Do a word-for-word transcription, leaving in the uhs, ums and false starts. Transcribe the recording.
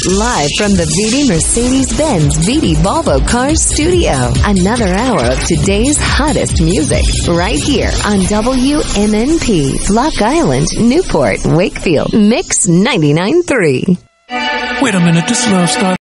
Live from the Vidi Mercedes-Benz Vidi Volvo Cars studio. Another hour of today's hottest music. Right here on W M N P. Block Island, Newport, Wakefield. Mix ninety-nine point three. Wait a minute, this love started.